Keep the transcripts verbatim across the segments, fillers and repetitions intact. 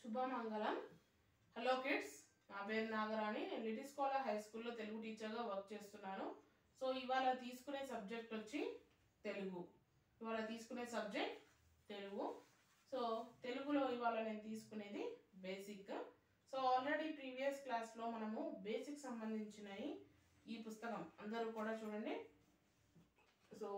శుభమంగళం. Hello kids, నా పేరు నాగరాణి. నేను లిటిల్ స్కాలర్ హై స్కూల్లో తెలుగు టీచర్గా వర్క్ చేస్తున్నాను. సో ఇవాళ తీసుకునే సబ్జెక్ట్ వచ్చి తెలుగు. ఇవాళ తీసుకునే సబ్జెక్ట్ తెలుగు. సో తెలుగులో ఇవాళ నేను తీసుకునేది బేసిక్. సో ఆల్రెడీ ప్రీవియస్ క్లాస్లో మనము బేసిక్ సంబంధించినవి ఈ పుస్తకం అందరూ కూడా చూడండి. సో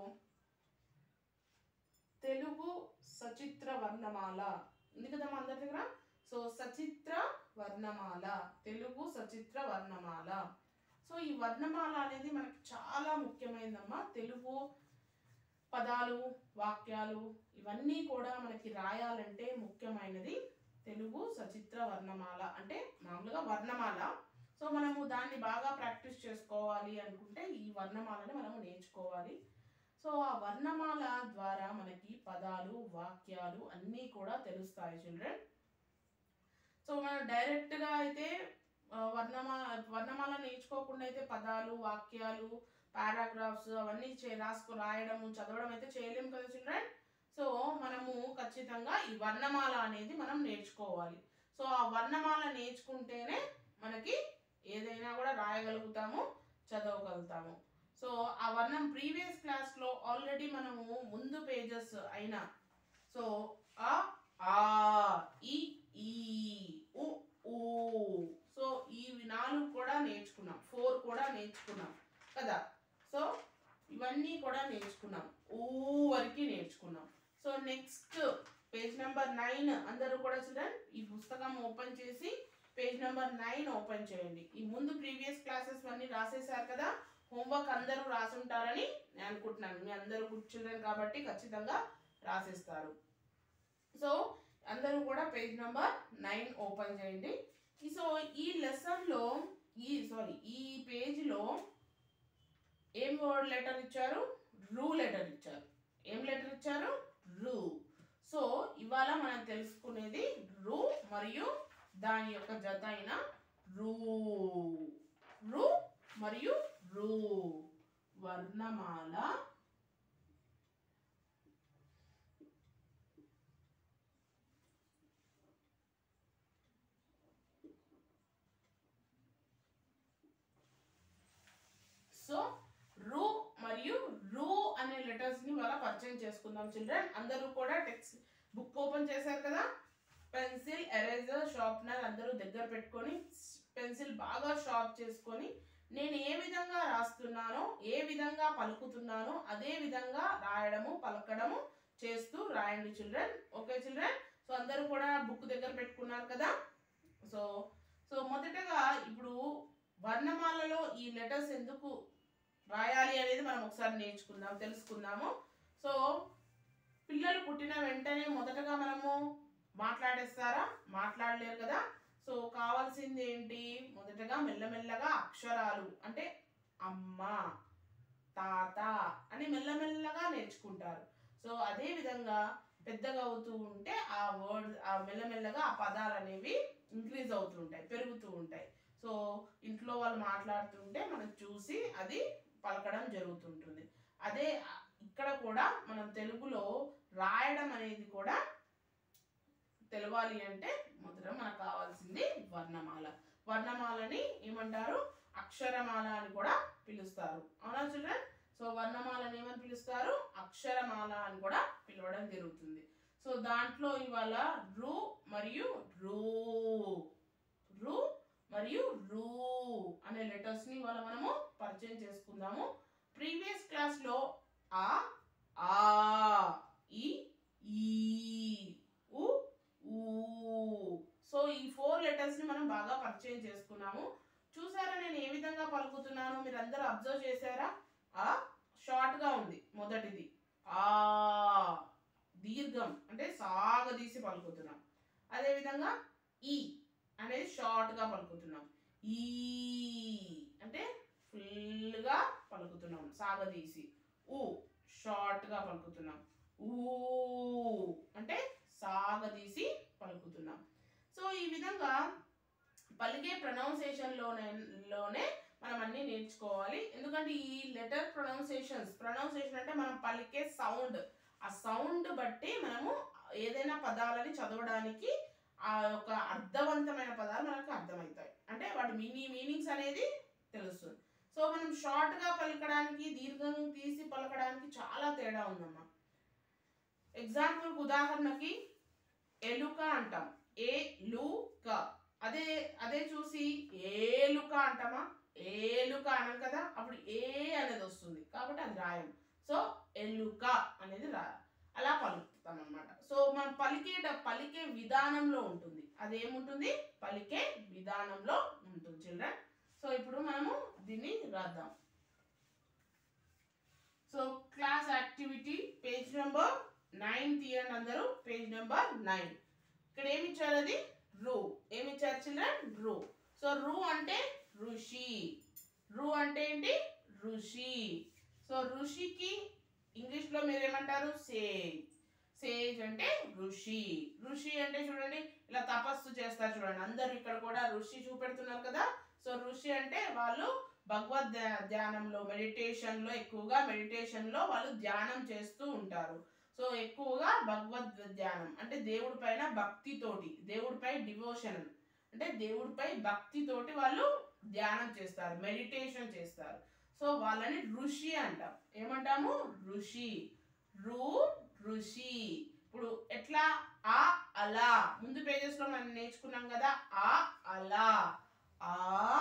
తెలుగు సచిత్ర వర్ణమాల ఉంది కదా మా అందరి దగ్గర. సో సచిత్ర వర్ణమాల, తెలుగు సచిత్ర వర్ణమాల. సో ఈ వర్ణమాల అనేది మనకి చాలా ముఖ్యమైనదమ్మా. తెలుగు పదాలు, వాక్యాలు ఇవన్నీ కూడా మనకి రాయాలంటే ముఖ్యమైనది తెలుగు సచిత్ర వర్ణమాల, అంటే మామూలుగా వర్ణమాల. సో మనము దాన్ని బాగా ప్రాక్టీస్ చేసుకోవాలి అనుకుంటే ఈ వర్ణమాలని మనము నేర్చుకోవాలి. సో ఆ వర్ణమాల ద్వారా మనకి పదాలు, వాక్యాలు అన్నీ కూడా తెలుస్తాయి చిల్డ్రన్. సో మనం డైరెక్ట్గా అయితే వర్ణమా వర్ణమాల నేర్చుకోకుండా అయితే పదాలు, వాక్యాలు, పారాగ్రాఫ్స్ అవన్నీ చే రాసుకు రాయడం, చదవడం అయితే చేయలేము కదా చిల్డ్రన్. సో మనము ఖచ్చితంగా ఈ వర్ణమాల అనేది మనం నేర్చుకోవాలి. సో ఆ వర్ణమాల నేర్చుకుంటేనే మనకి ఏదైనా కూడా రాయగలుగుతాము, చదవగలుగుతాము. సో ఆ వర్ణం ప్రీవియస్ క్లాస్లో ఆల్రెడీ మనము ముందు పేజెస్ అయినా సో ఆ ఆ ఈ ఈ ఉ ఊ సో ఈ నాలుగు కూడా నేర్చుకున్నాం, ఫోర్ కూడా నేర్చుకున్నాం కదా. సో ఇవన్నీ కూడా నేర్చుకున్నాం, ఊ వరకు నేర్చుకున్నాం. So next page number nine అందరూ కూడా చిల్డ్రన్ ఈ పుస్తకం ఓపెన్ చేసి పేజ్ నెంబర్ నైన్ ఓపెన్ చేయండి. ఈ ముందు ప్రీవియస్ క్లాసెస్ అన్నీ రాసేసారు కదా. హోంవర్క్ అందరూ రాసుంటారని నేను అనుకుంటున్నాను. మీ అందరూ గుడ్ చిల్డ్రన్ కాబట్టి ఖచ్చితంగా రాసేస్తారు. సో అందరూ కూడా పేజ్ నెంబర్ నైన్ ఓపెన్ చేయండి. సో ఈ లెసన్లో ఈ సారీ ఈ పేజ్లో ఏం వర్డ్ లెటర్ ఇచ్చారు? రూ లెటర్ ఇచ్చారు. ఏం లెటర్ ఇచ్చారు? రూ. సో ఇవాళ మనం తెలుసుకునేది రూ మరియు దాని యొక్క జత అయిన రూ. రూ మరియు రూ వర్ణమాల సో రూ మరియు రూ అనే లెటర్స్ ని మనం పరిచయం చేసుకుందాం చిల్డ్రన్. అందరూ కూడా టెక్స్ట్ బుక్ ఓపెన్ చేశారు కదా. పెన్సిల్, ఎరేజర్, షార్ప్నర్ అందరూ దగ్గర పెట్టుకొని పెన్సిల్ బాగా షార్ప్ చేసుకొని నేను ఏ విధంగా రాస్తున్నానో, ఏ విధంగా పలుకుతున్నానో అదే విధంగా రాయడము, పలకడము చేస్తూ రాయండి చిల్డ్రన్. Okay children. సో అందరూ కూడా బుక్ దగ్గర పెట్టుకున్నారు కదా. సో సో మొదటగా ఇప్పుడు వర్ణమాలలో ఈ లెటర్స్ ఎందుకు రాయాలి అనేది మనం ఒకసారి నేర్చుకుందాం, తెలుసుకుందాము. సో పిల్లలు పుట్టిన వెంటనే మొదటగా మనము మాట్లాడేస్తారా? మాట్లాడలేరు కదా. సో కావాల్సింది ఏంటి? మొదటగా మెల్లమెల్లగా అక్షరాలు అంటే అమ్మ, తాత అని మెల్లమెల్లగా నేర్చుకుంటారు. సో అదే విధంగా పెద్దగా అవుతూ ఉంటే ఆ వర్డ్ ఆ మెల్లమెల్లగా ఆ పదాలు అనేవి ఇంక్రీజ్ అవుతూ ఉంటాయి, పెరుగుతూ ఉంటాయి. సో ఇంట్లో వాళ్ళు మాట్లాడుతుంటే మనం చూసి అది పలకడం జరుగుతుంటుంది. అదే ఇక్కడ కూడా మనం తెలుగులో రాయడం అనేది కూడా తెలవాలి అంటే మొదట మనకు కావాల్సింది వర్ణమాల. వర్ణమాలని ఏమంటారు? అక్షరమాల అని కూడా పిలుస్తారు. అవునా చిల్డ్రన్? సో వర్ణమాలని ఏమని పిలుస్తారు? అక్షరమాల అని కూడా పిలవడం జరుగుతుంది. సో దాంట్లో ఇవాళ రు మరియు రూ రు మరియు రూ అనే లెటర్స్ ని ఇవాళ మనము పరిచయం చేసుకుందాము. ప్రీవియస్ క్లాస్ లో ఆ ఆ ఈ ఈ ఉ ఊ సో ఈ ఫోర్ లెటర్స్ ని మనం బాగా పరిచయం చేసుకున్నాము. చూసారా నేను ఏ విధంగా పలుకుతున్నాను? మీరు అందరూ అబ్జర్వ్ చేశారా? ఆ షార్ట్ గా ఉంది మొదటిది. ఆ దీర్ఘం అంటే సాగదీసి పలుకుతున్నాం. అదే విధంగా ఈ అనేది షార్ట్ గా పలుకుతున్నాం. ఈ అంటే ఫుల్ గా పలుకుతున్నాం సాగదీసి. ఊ షార్ట్ గా పలుకుతున్నాం. ఊ అంటే సాగదీసి పలుకుతున్నాం. సో ఈ విధంగా పలికే ప్రొనౌన్సియేషన్ లోనే లోనే మనం అన్ని నేర్చుకోవాలి. ఎందుకంటే ఈ లెటర్ ప్రొనౌన్సియేషన్స్ ప్రొనౌన్సియేషన్ అంటే మనం పలికే సౌండ్, ఆ సౌండ్ బట్టి మనము ఏదైనా పదాలని చదవడానికి ఆ యొక్క అర్థవంతమైన పదాలు మనకు అర్థమవుతాయి, అంటే వాటి మీనీ మీనింగ్స్ అనేది తెలుస్తుంది. సో మనం షార్ట్గా పలకడానికి దీర్ఘం తీసి పలకడానికి చాలా తేడా ఉందమ్మా. ఎగ్జాంపుల్ ఉదాహరణకి ఎలుక అంటాం, ఏ లు క. అదే అదే చూసి ఏలుక అంటామా, ఏలుక అనం కదా, అప్పుడు ఏ అనేది వస్తుంది కాబట్టి అది రాయం. సో ఎలుక అనేది రా అలా పలుకుతాం అనమాట. సో మనం పలికే పలికే విధానంలో ఉంటుంది, అదేముంటుంది పలికే విధానంలో ఉంటుంది చిల్డ్రన్. సో ఇప్పుడు మనము దీన్ని రాద్దాం. So class activity page number nine తీయండి అందరూ, పేజ్ నెంబర్ నైన్. ఇక్కడ ఏమి ఇచ్చారు, అది రు. ఏమి ఇచ్చారు చిల్డ్రన్, రు. సో రు అంటే ఋషి, రు అంటే ఏంటి ఋషి. సో ఋషికి ఇంగ్లీష్లో మీరు ఏమంటారు, సేజ్. సేజ్ అంటే ఋషి. ఋషి అంటే చూడండి ఇలా తపస్సు చేస్తారు చూడండి, అందరూ ఇక్కడ కూడా ఋషి చూపెడుతున్నారు కదా. సో ఋషి అంటే వాళ్ళు భగవద్ ధ్యానంలో మెడిటేషన్లో ఎక్కువగా మెడిటేషన్లో వాళ్ళు ధ్యానం చేస్తూ ఉంటారు. సో ఎక్కువగా భగవద్ ధ్యానం అంటే దేవుడి పైన భక్తితోటి, దేవుడిపై డివోషన్ అంటే దేవుడిపై భక్తితోటి వాళ్ళు ధ్యానం చేస్తారు, మెడిటేషన్ చేస్తారు. సో వాళ్ళని ఋషి అంటాం. ఏమంటాము, ఋషి. రు ఋషి. ఇప్పుడు ఎట్లా, ఆ అలా ముందు పేజెస్ లో మనం నేర్చుకున్నాం కదా, ఆ అలా, ఆ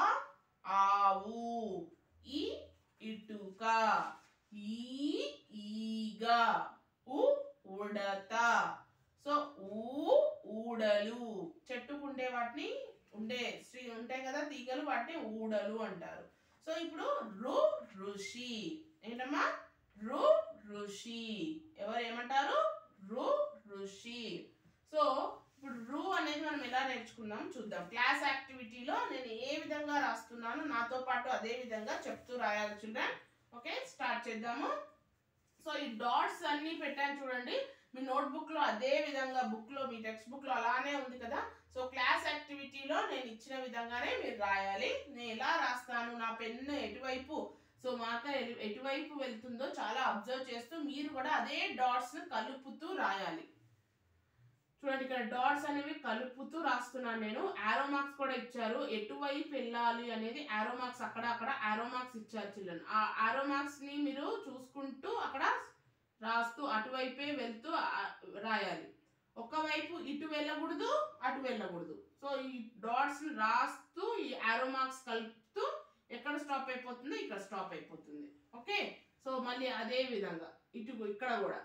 ఆవు, ఈ ఇటుక, ఈ ఈగ, ఉ ఉడత. సో ఊ ఊడలు, చెట్టుకుండే వాటిని ఉండే శ్రీ ఉంటాయి కదా తీగలు, వాటిని ఊడలు అంటారు. సో ఇప్పుడు రు ఋషి ఏంటమ్మా, రు ఋషి. ఎవరు ఏమంటారు, రు ఋషి. సో ఇప్పుడు రు అనేది మనం ఎలా నేర్చుకున్నాం చూద్దాం. క్లాస్ యాక్టివిటీలో నేను ఏ విధంగా రాస్తున్నాను నాతో పాటు అదే విధంగా చెప్తూ రాయాలి చిల్డ్రన్. ఓకే స్టార్ట్ చేద్దాము. సో ఈ డాట్స్ అన్ని పెట్టాను చూడండి మీ నోట్బుక్ లో, అదే విధంగా బుక్ లో మీ టెక్స్ట్ బుక్ లో అలానే ఉంది కదా. సో క్లాస్ యాక్టివిటీలో నేను ఇచ్చిన విధంగానే మీరు రాయాలి. నేను ఎలా రాస్తాను, నా పెన్ను ఎటువైపు, సో మార్కర్ ఎటువైపు వెళ్తుందో చాలా అబ్జర్వ్ చేస్తూ మీరు కూడా అదే డాట్స్ ను కలుపుతూ రాయాలి. చూడండి ఇక్కడ డాట్స్ అనేవి కలుపుతూ రాస్తున్నాను నేను. ఆరో మార్క్స్ కూడా ఇచ్చారు, ఎటువైపు వెళ్ళాలి అనేది ఆరో మార్క్స్ అక్కడ అక్కడ ఆరో మార్క్స్ ఇచ్చారు చిల్డ్రన్. ఆ ఆరో మార్క్స్ ని మీరు చూసుకుంటూ అక్కడ రాస్తూ అటువైపే వెళ్తూ రాయాలి. ఒకవైపు ఇటు వెళ్ళకూడదు, అటు వెళ్ళకూడదు. సో ఈ డాట్స్ ని రాస్తూ ఈ ఆరో మార్క్స్ కలుపుతూ ఎక్కడ స్టాప్ అయిపోతుంది, ఇక్కడ స్టాప్ అయిపోతుంది. ఓకే సో మళ్ళీ అదే విధంగా ఇటు ఇక్కడ కూడా.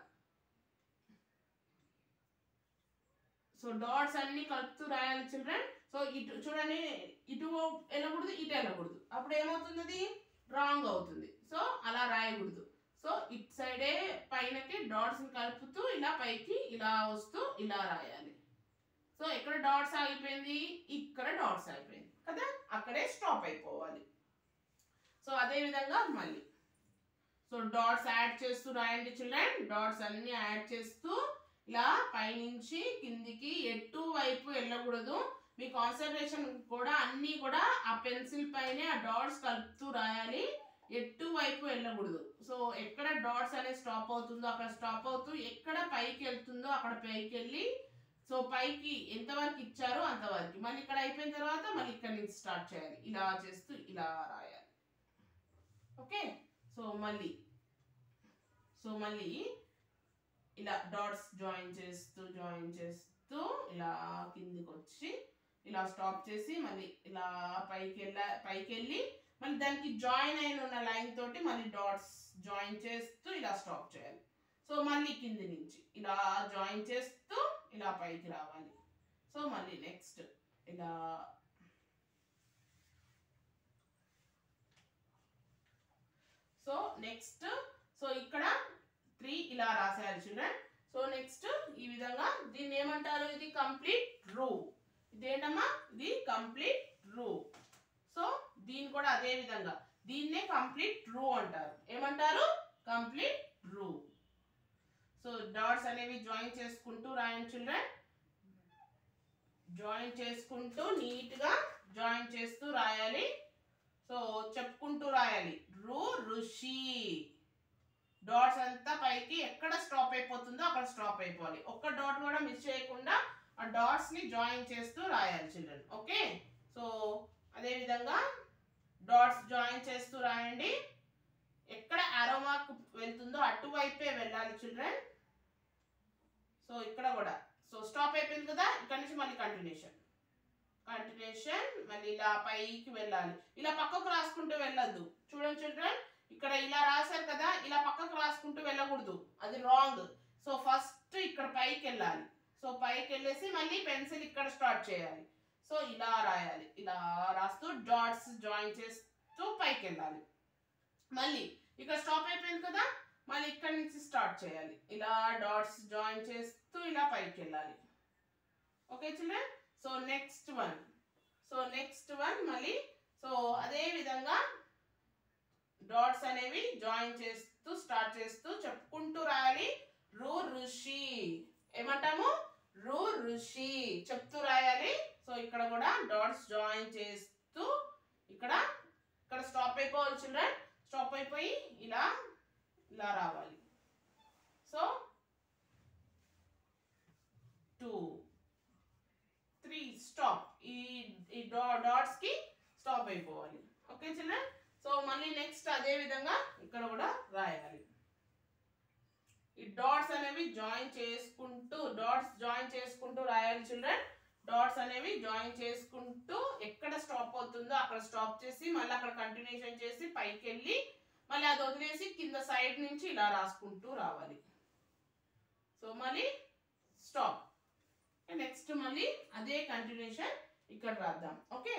సో డాట్స్ అన్ని కలుపుతూ రాయాలి చిల్డ్రన్. సో ఇటు చూడండి, ఇటు వెళ్ళకూడదు, ఇటు వెళ్ళకూడదు, అప్పుడు ఏమవుతుంది, అది రాంగ్ అవుతుంది. సో అలా రాయకూడదు. సో ఇటు సైడే పైనకి డాట్స్ ని కలుపుతూ ఇలా పైకి ఇలా వస్తూ ఇలా రాయాలి. సో ఎక్కడ డాట్స్ ఆగిపోయింది, ఇక్కడ డాట్స్ ఆగిపోయింది కదా, అక్కడే స్టాప్ అయిపోవాలి. సో అదే విధంగా మళ్ళీ సో డాట్స్ యాడ్ చేస్తూ రాయండి చిల్డ్రన్. డాట్స్ అన్ని యాడ్ చేస్తూ ఇలా పైనుంచి కిందికి ఎటు వైపు వెళ్ళకూడదు. మీ కాన్సన్ట్రేషన్ కూడా అన్నీ కూడా ఆ పెన్సిల్ పైనే ఆ డాట్స్ కలుపుతూ రాయాలి, ఎటు వైపు వెళ్ళకూడదు. సో ఎక్కడ డాట్స్ అనేది స్టాప్ అవుతుందో అక్కడ స్టాప్ అవుతూ, ఎక్కడ పైకి వెళ్తుందో అక్కడ పైకి వెళ్ళి, సో పైకి ఎంతవరకు ఇచ్చారో అంతవరకు, మళ్ళీ ఇక్కడ అయిపోయిన తర్వాత మళ్ళీ ఇక్కడ నుంచి స్టార్ట్ చేయాలి. ఇలా చేస్తూ ఇలా రాయాలి. ఓకే సో మళ్ళీ సో మళ్ళీ ఇలా డాట్స్ జాయిన్ చేస్తూ జాయిన్ చేస్తూ ఇలా కిందికి వచ్చి ఇలా స్టాప్ చేసి మళ్ళీ ఇలా పైకి వెళ్ళ పైకి వెళ్ళి మళ్ళీ దానికి జాయిన్ అయిన ఉన్న లైన్ తోటి మళ్ళీ డాట్స్ జాయిన్ చేస్తూ ఇలా స్టాప్ చేయాలి. సో మళ్ళీ కింది నుంచి ఇలా జాయిన్ చేస్తూ ఇలా పైకి రావాలి. సో మళ్ళీ నెక్స్ట్ ఇలా సో నెక్స్ట్ సో ఇక్కడ త్రీ ఇలా రాసేయాలి చిల్డ్రన్. సో నెక్స్ట్ ఈ విధంగా దీన్ని ఏమంటారు, ఇది కంప్లీట్ రో. ఇదేంటమ్మా, ఇది కంప్లీట్ రో. సో దీన్ని కూడా అదే విధంగా దీన్నే కంప్లీట్ రో అంటారు. ఏమంటారు, కంప్లీట్ రో. సో డాట్స్ అనేవి జాయిన్ చేసుకుంటూ రాయండి చిల్డ్రన్. జాయిన్ చేసుకుంటూ నీట్ గా జాయిన్ చేస్తూ రాయాలి. సో చెప్పుకుంటూ రాయాలి. రు ఋషి. డాట్స్ అంతా పైకి ఎక్కడ స్టాప్ అయిపోతుందో అక్కడ స్టాప్ అయిపోవాలి. ఒక్క డాట్ కూడా మిస్ చేయకుండా ఆ డాట్స్ ని జాయిన్ చేస్తూ రాయాలి చిల్డ్రన్. ఓకే, సో అదే విధంగా డాట్స్ జాయిన్ చేస్తూ రాయండి. ఎక్కడ ఆరో మార్క్ వెళ్తుందో అటువైపే వెళ్ళాలి చిల్డ్రన్. సో ఇక్కడ కూడా సో స్టాప్ అయిపోయింది కదా, ఇక్కడ నుంచి మళ్ళీ కంటిన్యూషన్ కంటిన్యూషన్ మళ్ళీ ఇలా పైకి వెళ్ళాలి. ఇలా పక్కకు రాసుకుంటూ వెళ్ళొద్దు. చూడండి చిల్డ్రన్, ఇక్కడ ఇలా రాశారు కదా, ఇలా పక్కకు రాసుకుంటూ వెళ్ళకూడదు, అది రాంగ్. సో ఫస్ట్ ఇక్కడ పైకి వెళ్ళాలి. సో పైకి వెళ్ళేసి మళ్ళీ పెన్సిల్ ఇక్కడ స్టార్ట్ చేయాలి. సో ఇలా రాయాలి, ఇలా రాస్తూ డాట్స్ జాయిన్ చేస్తూ పైకి వెళ్ళాలి. మళ్ళీ ఇక్కడ స్టాప్ అయిపోయింది కదా, మళ్ళీ ఇక్కడ నుంచి స్టార్ట్ చేయాలి. ఇలా డాట్స్ జాయిన్ చేస్తూ ఇలా పైకి వెళ్ళాలి. Okay children, so next one so next one మళ్ళీ సో అదే విధంగా డాట్స్ అనేవి జాయిన్ చేస్తూ స్టార్ట్ చేస్తూ చెప్పుకుంటూ రాయాలి. రు ఋషి ఏమంటాము, రు ఋషి చెప్తూ రాయాలి. సో ఇక్కడ కూడా డాట్స్ జాయిన్ చేస్తూ ఇక్కడ ఇక్కడ స్టాప్ అయిపోవాలి చిల్డ్రన్. స్టాప్ అయిపోయి ఇలా ఇలా రావాలి. సో టూ త్రీ స్టాప్, ఈ ఈ డాట్స్ కి స్టాప్ అయిపోవాలి. ఓకే చిల్డ్రన్, సో మళ్ళీ నెక్స్ట్ అదే విధంగా ఇక్కడ కూడా రాయాలి. ఈ డాట్స్ అనేవి జాయిన్ చేసుకుంటూ డాట్స్ జాయిన్ చేసుకుంటూ రాయాలి చిల్డ్రన్. డాట్స్ అనేవి జాయిన్ చేసుకుంటూ ఎక్కడ స్టాప్ అవుతుందో అక్కడ స్టాప్ చేసి మళ్ళీ అక్కడ కంటిన్యూషన్ చేసి పైకి వెళ్ళి మళ్ళీ అది వదిలేసి కింద సైడ్ నుంచి ఇలా రాసుకుంటూ రావాలి. సో మళ్ళీ స్టాప్. నెక్స్ట్ మళ్ళీ అదే కంటిన్యూషన్ ఇక్కడ రాద్దాం. ఓకే,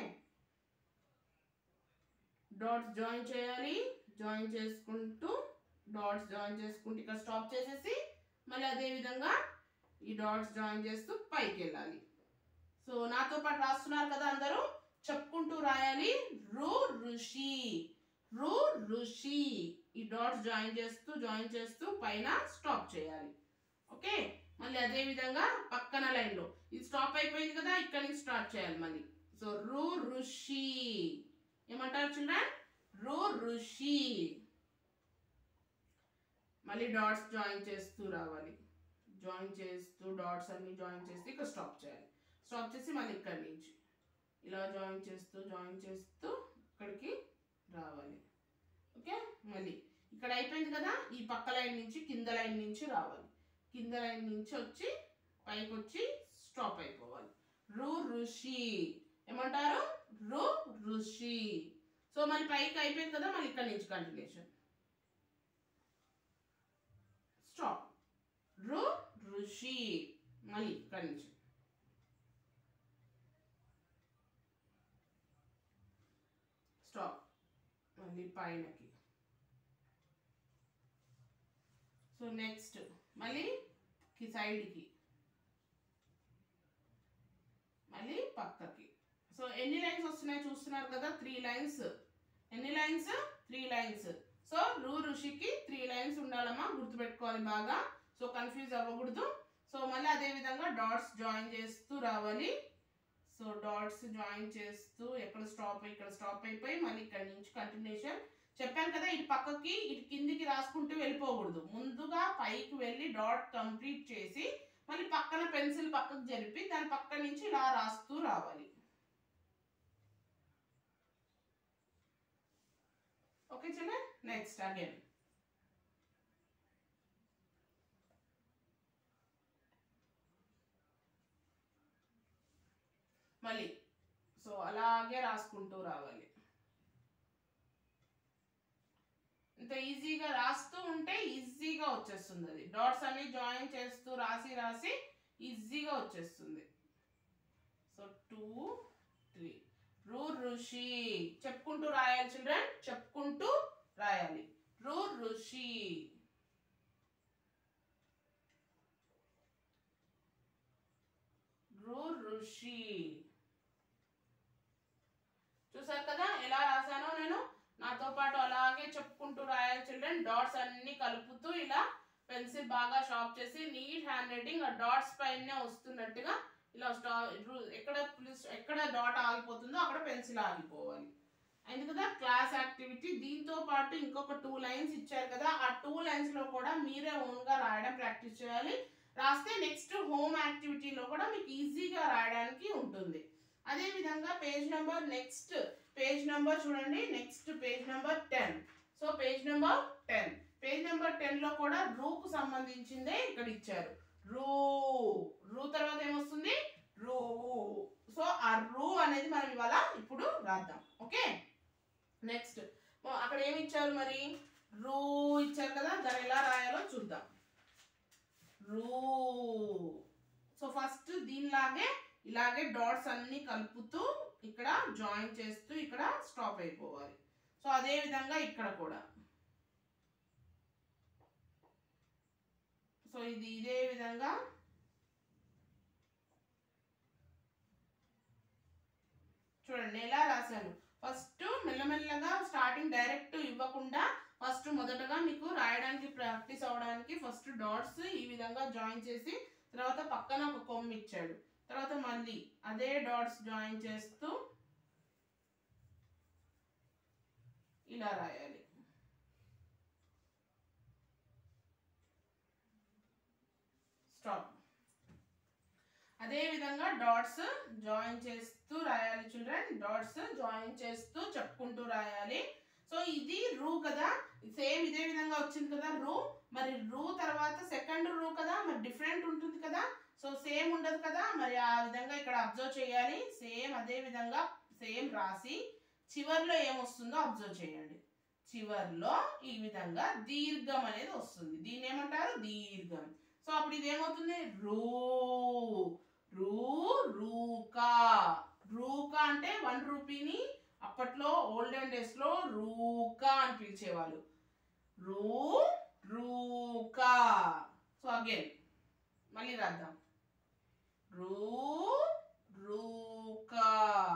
డాట్స్ జాయిన్ చేయాలి, జాయిన్ చేసుకుంటూ డాట్స్ జాయిన్ చేసుకుంటూ ఇక్కడ స్టాప్ చేసేసి మళ్ళీ అదే విధంగా ఈ డాట్స్ జాయిన్ చేస్తూ పైకి వెళ్ళాలి. సో నాతో పాటు రాస్తున్నారు కదా అందరూ, చెప్పుకుంటూ రాయాలి. రు ఋషి, రు ఋషి. ఈ డాట్స్ జాయిన్ చేస్తూ జాయిన్ చేస్తూ పైన స్టాప్ చేయాలి. ఓకే, మళ్ళీ అదే విధంగా పక్కన లైన్ లో ఇది స్టాప్ అయిపోయింది కదా, ఇక్కడ నుంచి స్టార్ట్ చేయాలి మళ్ళీ. సో రు ఋషి ఏమంటారు చిల్డ్రన్, రు ఋషి. మళ్ళీ డాట్స్ జాయిన్ చేస్తూ రావాలి, జాయిన్ చేస్తూ డాట్స్ అన్ని జాయిన్ చేస్తూ ఇక్కడ స్టాప్ చేయాలి. స్టాప్ చేసి మళ్ళీ ఇక్కడి నుంచి ఇలా జాయిన్ చేస్తూ జాయిన్ చేస్తూ ఇక్కడికి రావాలి. ఓకే, మళ్ళీ ఇక్కడ అయిపోయింది కదా, ఈ పక్క లైన్ నుంచి కింద లైన్ నుంచి రావాలి. కింద లైన్ నుంచి వచ్చి పైకి వచ్చి స్టాప్ అయిపోవాలి. రు ఋషి ఏమంటారు, రు ఋషి. సో మళ్ళీ పైకి అయిపోయింది కదా, మళ్ళీ ఇక్కడ నుంచి కంటిన్యూషన్ స్టాప్. రు ఋషి మళ్ళీ ఇక్కడ నుంచి స్టాప్, మళ్ళీ పైనకి. సో నెక్స్ట్ మళ్ళీ కి సైడ్కి మళ్ళీ పక్కకి. సో ఎన్ని లైన్స్ వస్తున్నాయి చూస్తున్నారు కదా, త్రీ లైన్స్. ఎన్ని లైన్స్, త్రీ లైన్స్. సో రు ఋషికి త్రీ లైన్స్ ఉండాలమ్మా, గుర్తుపెట్టుకోవాలి బాగా. సో కన్ఫ్యూజ్ అవ్వకూడదు. సో మళ్ళీ అదే విధంగా డాట్స్ జాయిన్ చేస్తూ రావాలి. సో డాట్స్ జాయిన్ చేస్తూ ఎక్కడ స్టాప్ ఇక్కడ స్టాప్ అయిపోయి మళ్ళీ ఇక్కడ నుంచి కంటిన్యూషన్. చెప్పాను కదా, ఇటు పక్కకి ఇటు కిందికి రాసుకుంటూ వెళ్ళిపోకూడదు. ముందుగా పైకి వెళ్ళి డాట్ కంప్లీట్ చేసి మళ్ళీ పక్కన పెన్సిల్ పక్కకు జరిపి దాని పక్క నుంచి ఇలా రాస్తూ రావాలి. ఓకే చిల్డ్రన్, నెక్స్ట్ అగైన్ మళ్ళీ సో అలాగే రాసుకుంటూ రావాలి. ఇంత ఈజీగా రాస్తూ ఉంటే ఈజీగా వచ్చేస్తుంది. అది డాట్స్ అన్ని జాయిన్ చేస్తూ రాసి రాసి ఈజీగా వచ్చేస్తుంది. సో టూ త్రీ రు ఋషి చెప్పుకుంటూ రాయాలి చిల్డ్రన్, చెప్పుకుంటూ రాయాలి. రు ఋషి రు ఋషి. చూసారు కదా ఎలా రాశానో నేను. నాతో పాటు అలాగే చెప్పుకుంటూ రాయాలి చిల్డ్రన్. డాట్స్ అన్ని కలుపుతూ ఇలా పెన్సిల్ బాగా షార్ప్ చేసి నీట్ హ్యాండ్ రైటింగ్ ఆ డాట్స్ పైనే వస్తున్నట్టుగా ఇలా స్టా ఎక్కడ ఎక్కడ డాట్ ఆగిపోతుందో అక్కడ పెన్సిల్ ఆగిపోవాలి. అయింది కదా క్లాస్ యాక్టివిటీ. దీంతో పాటు ఇంకొక టూ లైన్స్ ఇచ్చారు కదా, ఆ టూ లైన్స్ లో కూడా మీరే ఓన్ గా రాయడం ప్రాక్టీస్ చేయాలి. రాస్తే నెక్స్ట్ హోమ్ యాక్టివిటీలో కూడా మీకు ఈజీగా రాయడానికి ఉంటుంది. అదే విధంగా page number next page number చూడండి, next page number ten. So page number ten page number ten లో కూడా రూకు సంబంధించిందే ఇక్కడ ఇచ్చారు. రూ రూ తర్వాత ఏమొస్తుంది? రూ. సో ఆ రూ అనేది మనం ఇవాళ ఇప్పుడు రాద్దాం. ఓకే, నెక్స్ట్ అక్కడ ఏమి ఇచ్చారు మరి? రూ ఇచ్చారు కదా, దాన్ని ఎలా రాయాలో చూద్దాం. రూ. సో ఫస్ట్ దీనిలాగే ఇలాగే డాట్స్ అన్ని కలుపుతూ ఇక్కడ జాయిన్ చేస్తూ ఇక్కడ స్టాప్ అయిపోవాలి. సో అదే విధంగా ఇక్కడ కూడా. సో ఇది ఇదే విధంగా చూడండి ఎలా రాశాను. ఫస్ట్ మెల్లమెల్లగా స్టార్టింగ్ డైరెక్ట్ ఇవ్వకుండా ఫస్ట్ మొదటగా మీకు రాయడానికి ప్రాక్టీస్ అవడానికి ఫస్ట్ డాట్స్ ఈ విధంగా జాయిన్ చేసి తర్వాత పక్కన ఒక కొమ్ము ఇచ్చాడు. తర్వాత మళ్ళీ అదే డాట్స్ జాయిన్ చేస్తూ ఇలా రాయాలి. స్టాప్. అదే విధంగా డాట్స్ జాయిన్ చేస్తూ రాయాలి చిల్డ్రన్. డాట్స్ జాయిన్ చేస్తూ చెప్పుకుంటూ రాయాలి. సో ఇది రూ కదా, సేమ్ ఇదే విధంగా వచ్చింది కదా రూ. మరి రూ తర్వాత సెకండ్ రూ కదా, మరి డిఫరెంట్ ఉంటుంది కదా. సో సేమ్ ఉండదు కదా, మరి ఆ విధంగా ఇక్కడ అబ్జర్వ్ చేయాలి. సేమ్ అదే విధంగా సేమ్ రాసి చివర్లో ఏమొస్తుందో అబ్జర్వ్ చేయండి. చివర్లో ఈ విధంగా దీర్ఘం అనేది వస్తుంది. దీన్ని ఏమంటారు? దీర్ఘం. సో అప్పుడు ఇదేమవుతుంది? రూ. రూ రూకా. రూకా అంటే వన్ రూపీని అప్పట్లో ఓల్డెన్ డేస్ లో రూకా అని పిలిచేవాళ్ళు. రూ రూకా. సో అగైన్ మళ్ళీ రాద్దాం. రూ రూకా.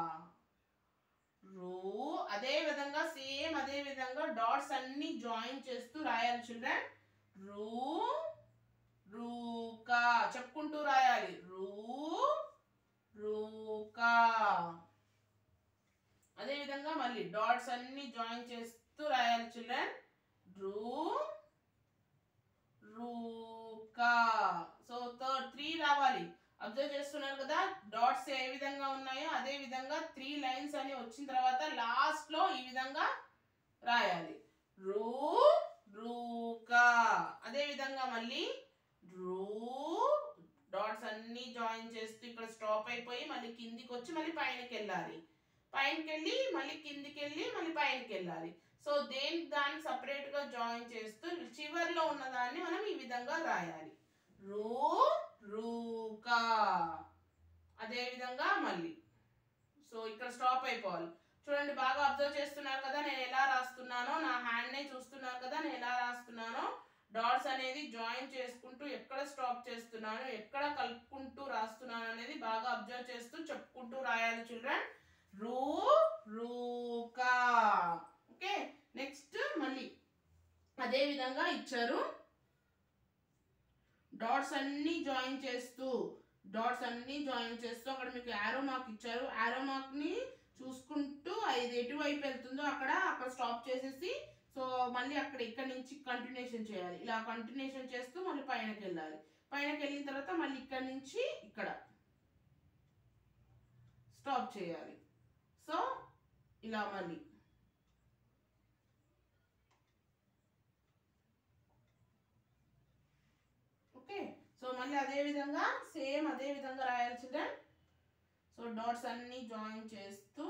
రూ. అదే విధంగా సేమ్ అదే విధంగా డాట్స్ అన్ని జాయిన్ చేస్తూ రాయాలి చిల్డ్రన్. రూ రూకా చెప్పుకుంటూ రాయాలి. రూ రూకా. అదే విధంగా మళ్ళీ డాట్స్ అన్ని జాయిన్ చేస్తూ రాయాలి చిల్డ్రన్. రూ రూకా. సో థర్డ్ త్రీ రావాలి. అబ్జర్వ్ చేస్తున్నారు కదా డాట్స్ ఏ విధంగా ఉన్నాయో అదే విధంగా త్రీ లైన్స్ అని వచ్చిన తర్వాత లాస్ట్ లో ఈ విధంగా రాయాలి. రూ రూకా. అదే విధంగా మళ్ళీ రూ. డాట్స్ అన్ని జాయిన్ చేస్తూ ఇక్కడ స్టాప్ అయిపోయి మళ్ళీ కిందికి వచ్చి మళ్ళీ పైనకి వెళ్ళాలి. పైనకి వెళ్ళి మళ్ళీ కిందికి వెళ్ళి మళ్ళీ పైనకి వెళ్ళాలి. సో దేనికి దాన్ని సపరేట్ గా జాయిన్ చేస్తూ చివర్లో ఉన్న దాన్ని మనం ఈ విధంగా రాయాలి. రూ రూకా. అదే విధంగా మళ్ళీ సో ఇక్కడ స్టాప్ అయిపోవాలి. చూడండి బాగా అబ్జర్వ్ చేస్తున్నారు కదా నేను ఎలా రాస్తున్నానో, నా హ్యాండ్ నే చూస్తున్నారు కదా నేను ఎలా రాస్తున్నానో. డాట్స్ అనేది జాయిన్ చేసుకుంటూ ఎక్కడ స్టాప్ చేస్తున్నాను, ఎక్కడ కలుపుకుంటూ రాస్తున్నాను అనేది బాగా అబ్జర్వ్ చేస్తూ చెప్పుకుంటూ రాయాలి చిల్డ్రన్. రూ రూకా. ఓకే, నెక్స్ట్ మళ్ళీ అదే విధంగా ఇచ్చారు. డాట్స్ అన్ని జాయిన్ చేస్తూ డాట్స్ అన్ని జాయిన్ చేస్తూ అక్కడ మీకు యారో మార్క్ ఇచ్చారు. యారో మార్క్ ని చూసుకుంటూ అది ఎటువైపు వెళ్తుందో అక్కడ అక్కడ స్టాప్ చేసేసి సో మళ్ళీ అక్కడ ఇక్కడ నుంచి కంటిన్యూషన్ చేయాలి. ఇలా కంటిన్యూషన్ చేస్తూ మళ్ళీ పైనకి వెళ్ళాలి. పైనకి వెళ్ళిన తర్వాత మళ్ళీ ఇక్కడ నుంచి ఇక్కడ స్టాప్ చేయాలి. సో ఇలా మళ్ళీ ఓకే. సో మళ్ళీ అదే విధంగా సేమ్ అదే విధంగా రాయాలి చిల్డ్రన్. సో డాట్స్ అన్ని జాయిన్ చేస్తూ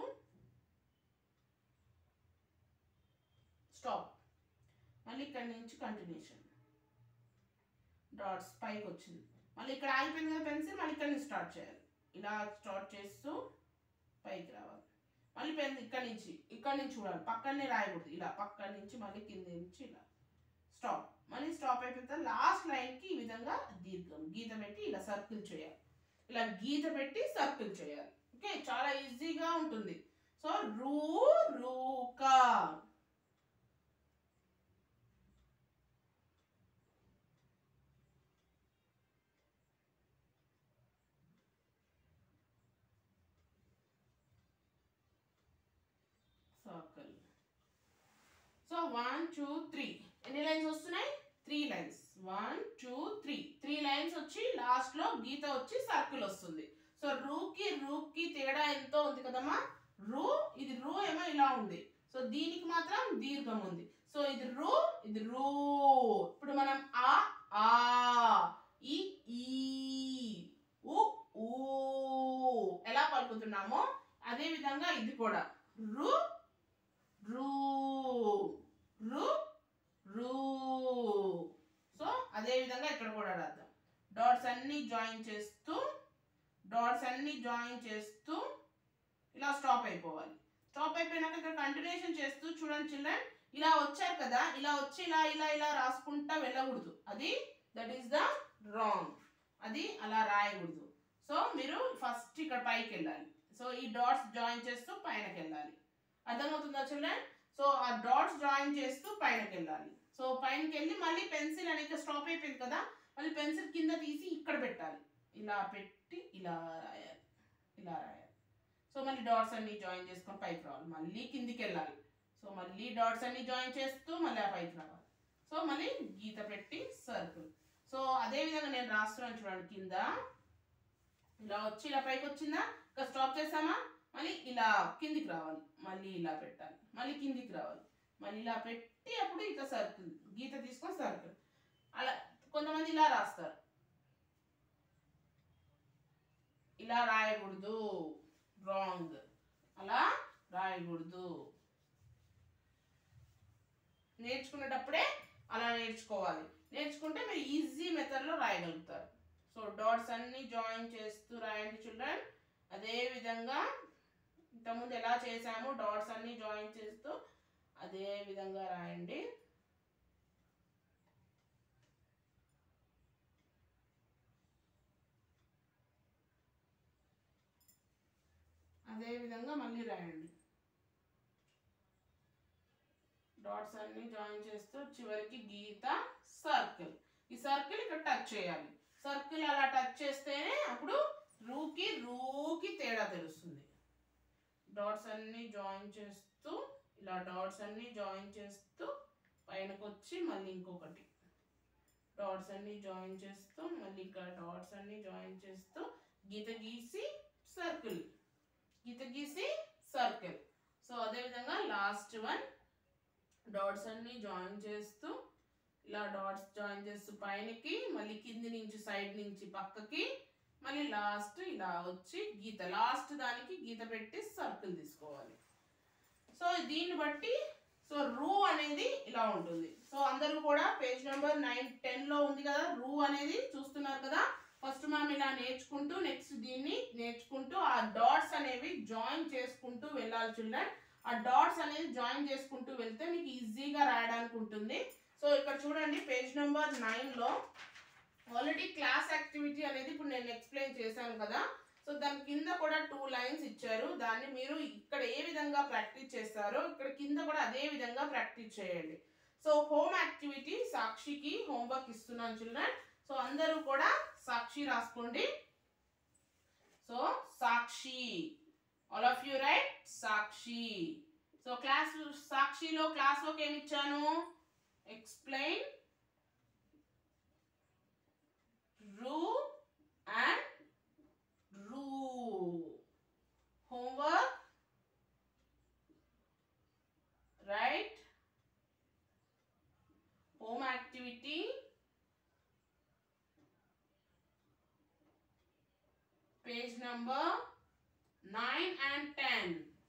స్టాప్. మళ్ళీ ఇక్కడ నుంచి కంటిన్యూషన్. డాట్స్ పైకి వచ్చింది. మళ్ళీ ఇక్కడ ఆగిపోయింది కదా పెన్సిల్, మళ్ళీ ఇక్కడ నుంచి స్టార్ట్ చేయాలి. ఇలా స్టార్ట్ చేస్తూ పైకి రావాలి. మళ్ళీ పెన్ ఇక్కడ నుంచి ఇక్కడ నుంచి చూడాలి, పక్కనే రాయకూడదు. ఇలా పక్క నుంచి మళ్ళీ కింద నుంచి ఇలా స్టాప్. మళ్ళీ స్టాప్ అయిపోయిన తర్వాత లాస్ట్ లైన్కి ఈ విధంగా దీర్ఘం గీత పెట్టి ఇలా సర్కిల్ చేయాలి. ఇలా గీత పెట్టి సర్కిల్ చేయాలి. ఓకే, చాలా ఈజీగా ఉంటుంది. సో రూ రూకా. Circle. So one two three ఎన్ని లైన్స్ వస్తున్నాయి? Three lines. One two three three lines వచ్చి లాస్ట్ లో గీత వచ్చి సర్కిల్ వస్తుంది. సో రూకి రూకి తేడా ఎంతో ఉంది కదమ్మా. రూ ఇది రూ ఏమో ఇలా ఉంది. సో దీనికి మాత్రం దీర్ఘం ఉంది. సో ఇది రూ ఇది రూ. ఇప్పుడు మనం ఆ ఆ ఈ ఈ ఉ ఊ ఎలా పలుకుతున్నామో అదే విధంగా ఇది కూడా రు రూ రు రూ. సో అదే విధంగా ఇక్కడ కూడా రాద్దాం. డాట్స్ అన్ని జాయిన్ చేస్తూ డాట్స్ అన్ని జాయిన్ చేస్తూ ఇలా స్టాప్ అయిపోవాలి. స్టాప్ అయిపోయినాక ఇక్కడ కంటిన్యూషన్ చేస్తూ చూడండి చిల్డ్రన్, ఇలా వచ్చారు కదా, ఇలా వచ్చి ఇలా ఇలా ఇలా రాసుకుంటా వెళ్ళకూడదు. అది దట్ ఈస్ ద రాంగ్. అది అలా రాయకూడదు. సో మీరు ఫస్ట్ ఇక్కడ పైకి వెళ్ళాలి. సో ఈ డాట్స్ జాయిన్ చేస్తూ పైనకి వెళ్ళాలి. అర్థమవుతుందా చిల్డ్రన్? సో ఆ డాట్స్ జాయిన్ చేస్తూ పైనకి వెళ్ళాలి. సో పైనకి వెళ్ళి మళ్ళీ పెన్సిల్ అనేది స్టాప్ అయిపోయింది కదా, మళ్ళీ పెన్సిల్ కింద తీసి ఇక్కడ పెట్టాలి. ఇలా పెట్టి ఇలా రాయాలి, ఇలా రాయాలి. సో మళ్ళీ డాట్స్ అన్ని జాయిన్ చేసుకొని పైకి రావాలి. మళ్ళీ కిందికి వెళ్ళాలి. సో మళ్ళీ డాట్స్ అన్ని జాయిన్ చేస్తూ మళ్ళీ ఆ పైకి రావాలి. సో మళ్ళీ గీత పెట్టి సర్కిల్. సో అదే విధంగా నేను రాస్తున్నాను చూడండి. కింద ఇలా వచ్చి ఇలా పైకి వచ్చిందా, ఇక్కడ స్టాప్ చేసామా, మళ్ళీ ఇలా కిందికి రావాలి, మళ్ళీ ఇలా పెట్టాలి, మళ్ళీ కిందికి రావాలి, మళ్ళీ ఇలా పెట్టి అప్పుడు ఇట్లా సర్కిల్ గీత తీసుకొని సర్కిల్. అలా కొంతమంది ఇలా రాస్తారు, ఇలా రాయకూడదు, రాంగ్. అలా రాయకూడదు. నేర్చుకునేటప్పుడే అలా నేర్చుకోవాలి. నేర్చుకుంటే మీరు ఈజీ మెథడ్లో రాయగలుగుతారు. సో డాట్స్ అన్ని జాయిన్ చేస్తూ రాయండి చిల్డ్రన్. అదే విధంగా ఇంతకుముందు ఎలా చేసామో డాట్స్ అన్ని జాయిన్ చేస్తూ అదే విధంగా రాయండి. అదే విధంగా మళ్ళీ రాయండి. డాట్స్ అన్ని జాయిన్ చేస్తూ చివరికి గీత సర్కిల్. ఈ సర్కిల్ ఇక్కడ టచ్ చేయాలి. సర్కిల్ అలా టచ్ చేస్తేనే అప్పుడు రూకి రూకి తేడా తెలుస్తుంది. డాట్స్ అన్ని జాయిన్ చేస్తూ ఇలా డాట్స్ అన్ని జాయిన్ చేస్తూ పైనకు వచ్చి మళ్ళీ ఇంకొకటి డాట్స్ అన్ని జాయిన్ చేస్తూ మళ్ళీ ఇక్కడ డాట్స్ అన్ని జాయిన్ చేస్తూ గీత గీసి సర్కిల్, గీత గీసి సర్కిల్. సో అదేవిధంగా లాస్ట్ వన్ డాట్స్ అన్ని జాయిన్ చేస్తూ ఇలా డాట్స్ జాయిన్ చేస్తూ పైనకి మళ్ళీ కింది నుంచి సైడ్ నుంచి పక్కకి మళ్ళీ లాస్ట్ ఇలా వచ్చి గీత లాస్ట్ దానికి గీత పెట్టి సర్కిల్ తీసుకోవాలి. సో దీన్ని బట్టి సో రూ అనేది ఇలా ఉంటుంది. సో అందరూ కూడా పేజ్ నెంబర్ నైన్ టెన్ లో ఉంది కదా, రూ అనేది చూస్తున్నారు కదా. ఫస్ట్ మనం ఇలా నేర్చుకుంటూ నెక్స్ట్ దీన్ని నేర్చుకుంటూ ఆ డాట్స్ అనేవి జాయిన్ చేసుకుంటూ వెళ్ళాలి చిల్డ్రన్. ఆ డాట్స్ అనేది జాయిన్ చేసుకుంటూ వెళ్తే మీకు ఈజీగా రాయడానికి ఉంటుంది. సో ఇక్కడ చూడండి పేజ్ నెంబర్ నైన్ లో ఆల్రెడీ క్లాస్ యాక్టివిటీ అనేది ఇప్పుడు నేను ఎక్స్ప్లెయిన్ చేశాను కదా. సో దాని కింద కూడా టూ లైన్స్ ఇచ్చారు. దాన్ని మీరు ఇక్కడ ఏ విధంగా ప్రాక్టీస్ చేస్తారో ఇక్కడ కింద కూడా అదే విధంగా ప్రాక్టీస్ చేయండి. సో హోమ్ యాక్టివిటీ సాక్షికి హోంవర్క్ ఇస్తున్నాను చిల్డ్రన్. సో అందరూ కూడా సాక్షి రాసుకోండి. So Sakshi, all of you write Sakshi. So class సాక్షిలో క్లాస్ వర్క్ ఏమి ఇచ్చాను, ఎక్స్ప్లెయిన్ రూ అండ్ రూ. Homework write home activity page number nine and ten.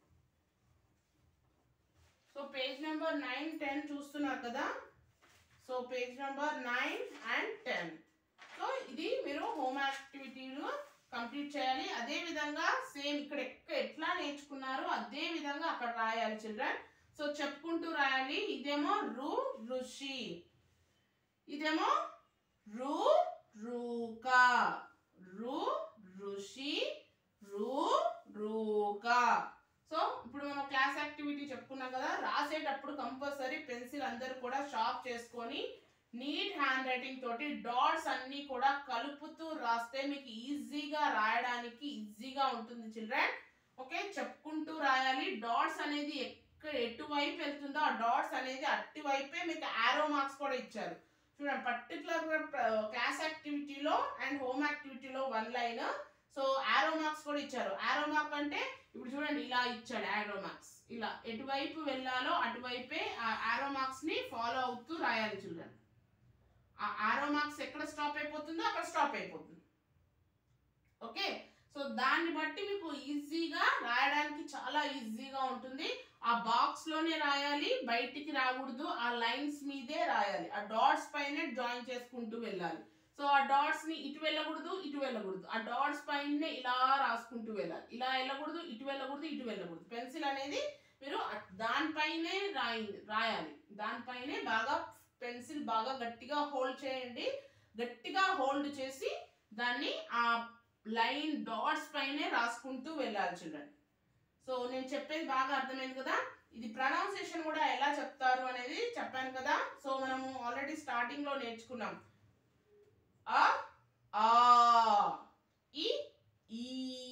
So page number nine ten చూస్తున్నారు కదా. So page number nine and ten. So ఇది మీరు home యాక్టివిటీలు complete చేయాలి. అదే విధంగా సేమ్ ఇక్కడ ఎట్లా నేర్చుకున్నారో అదే విధంగా అక్కడ రాయాలి చిల్డ్రన్. సో చెప్పుకుంటూ రాయాలి. ఇదేమో రు ఋషి, ఇదేమో రు రూకా, రు ఋషి రు రూకా. సో ఇప్పుడు మనం క్లాస్ యాక్టివిటీ చెప్పుకున్నాం కదా. రాసేటప్పుడు కంపల్సరీ పెన్సిల్ అందరూ కూడా షార్ప్ చేసుకొని నీట్ హ్యాండ్ రైటింగ్ తోటి డాట్స్ అన్ని కూడా కలుపుతూ రాస్తే మీకు ఈజీగా రాయడానికి ఈజీగా ఉంటుంది చిల్డ్రన్. ఓకే, చెప్పుకుంటూ రాయాలి. డాట్స్ అనేది ఎక్కడ ఎటువైపు వెళ్తుందో ఆ డాట్స్ అనేది అటువైపే మీకు ఆరో మార్క్స్ కూడా ఇచ్చారు. చూడండి పర్టికులర్ క్లాస్ యాక్టివిటీలో అండ్ హోమ్ యాక్టివిటీలో one line. So arrow marks కూడా ఇచ్చారు. ఆరో మార్క్ అంటే ఇప్పుడు చూడండి ఇలా ఇచ్చాడు ఆరో మార్క్స్. ఇలా ఎటువైపు వెళ్ళాలో అటువైపే ఆ ఆరో మార్క్స్ ని ఫాలో అవుతూ రాయాలి చూడండి. ఆ ఆరో మార్క్స్ ఎక్కడ స్టాప్ అయిపోతుందో అక్కడ స్టాప్ అయిపోతుంది. ఓకే, సో దాన్ని బట్టి మీకు ఈజీగా రాయడానికి చాలా ఈజీగా ఉంటుంది. ఆ బాక్స్ లోనే రాయాలి, బయటికి రాకూడదు, ఆ లైన్స్ మీదే రాయాలి, ఆ డాట్స్ పైన జాయిన్ చేసుకుంటూ వెళ్ళాలి. సో ఆ డాట్స్ ని ఇటు వెళ్ళకూడదు, ఇటు వెళ్ళకూడదు, ఆ డాట్స్ పైన ఇలా రాసుకుంటూ వెళ్ళాలి. ఇలా వెళ్ళకూడదు, ఇటు వెళ్ళకూడదు, ఇటు వెళ్ళకూడదు. పెన్సిల్ అనేది మీరు దానిపైనే రాయి రాయాలి దానిపైనే బాగా పెన్సిల్ బాగా గట్టిగా హోల్డ్ చేయండి. గట్టిగా హోల్డ్ చేసి దాన్ని ఆ లైన్ డాట్స్ పైనే రాసుకుంటూ వెళ్ళాలి చూడండి. సో నేను చెప్పేది బాగా అర్థమైంది కదా. ఇది ప్రొనౌన్సియేషన్ కూడా ఎలా చెప్తారు అనేది చెప్పాను కదా. సో మనము ఆల్రెడీ స్టార్టింగ్ లో నేర్చుకున్నాం. అ ఆ ఇ ఈ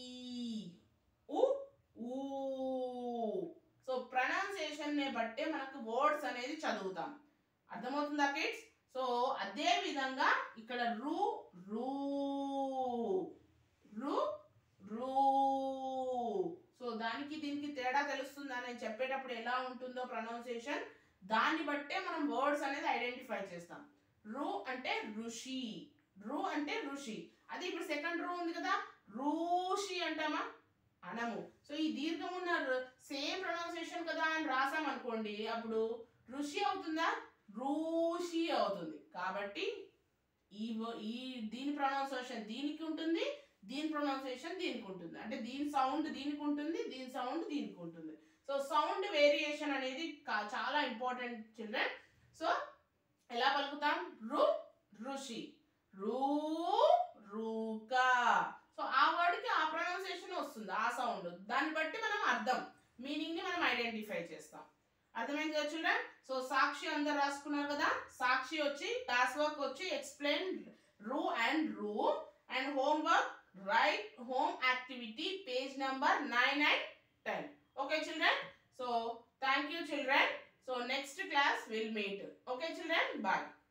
ఉ ఊ. సో ప్రొనౌన్సియేషన్ ని బట్టే మనకు వర్డ్స్ అనేది చదువుతాం. అర్థమవుతుందా కిడ్స్? సో అదే విధంగా ఇక్కడ రు రూ రు రూ. సో దానికి దీనికి తేడా తెలుస్తుందా నేను చెప్పేటప్పుడు ఎలా ఉంటుందో ప్రొనౌన్సియేషన్, దాన్ని బట్టే మనం వర్డ్స్ అనేది ఐడెంటిఫై చేస్తాం. రు అంటే ఋషి, రు అంటే ఋషి. అది ఇప్పుడు సెకండ్ రూ ఉంది కదా, ఋషి అంటామా? అనము. సో ఈ దీర్ఘం ఉన్న సేమ్ ప్రొనౌన్సియేషన్ కదా అని రాసాం అనుకోండి, అప్పుడు ఋషి అవుతుందా? ఋషి అవుతుంది. కాబట్టి ఈ ఈ దీని ప్రొనౌన్సియేషన్ దీనికి ఉంటుంది, దీని ప్రొనౌన్సియేషన్ దీనికి ఉంటుంది. అంటే దీని సౌండ్ దీనికి ఉంటుంది, దీని సౌండ్ దీనికి ఉంటుంది. సో సౌండ్ వేరియేషన్ అనేది చాలా ఇంపార్టెంట్ చిల్డ్రన్. సో ఎలా పలుకుతాం? రు ఋషి, రూ రూకా. సో ఆ వర్డ్కి ఆ ప్రొనౌన్సియేషన్ వస్తుంది, ఆ సౌండ్. దాన్ని బట్టి మనం అర్థం మీనింగ్ ని మనం ఐడెంటిఫై చేస్తాం. అర్థమైంది కదా చిల్డ్రన్? సో సాక్షి అందరు రాసుకున్నారు కదా. సాక్షి వచ్చి క్లాస్ వర్క్ వచ్చి ఎక్స్ప్లెయిన్ రు అండ్ రూ, and homework write home activity page number nine and ten. Okay children, so thank you children. So next class we'll meet. Okay children, bye.